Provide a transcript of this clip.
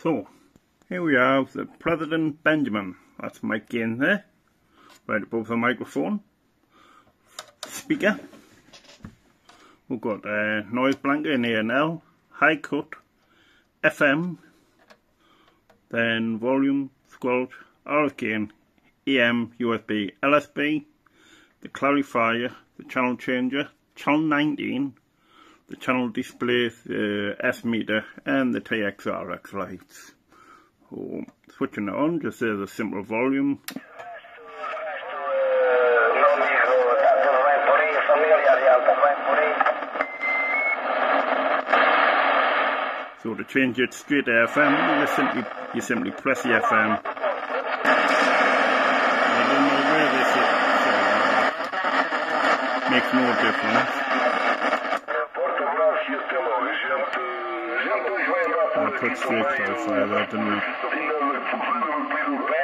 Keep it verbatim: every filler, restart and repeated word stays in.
So, here we have the President Benjamin. That's mic gain there, right above the microphone. Speaker. We've got a noise blanket in A and L, high cut, F M, then volume, squelch, R F gain, A M, U S B, L S B, the clarifier, the channel changer, channel nineteen, the channel display, the S meter, and the T X R X lights. So, switching it on, just there's a simple volume. So to change it straight to F M, you simply you simply press the F M. I don't know where this is, so makes no difference. I'll put straight clarifier there, didn't I?